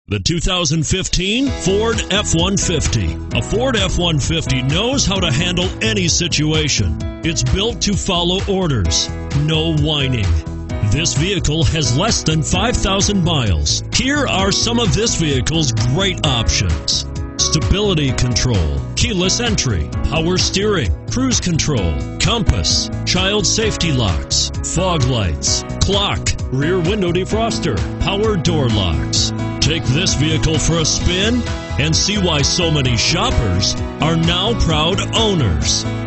The 2015 Ford F-150. A Ford F-150 knows how to handle any situation. It's built to follow orders, no whining. This vehicle has less than 5,000 miles. Here are some of this vehicle's great options: stability control, keyless entry, power steering, cruise control, compass, child safety locks, fog lights, clock, rear window defroster, power door locks. Take this vehicle for a spin and see why so many shoppers are now proud owners.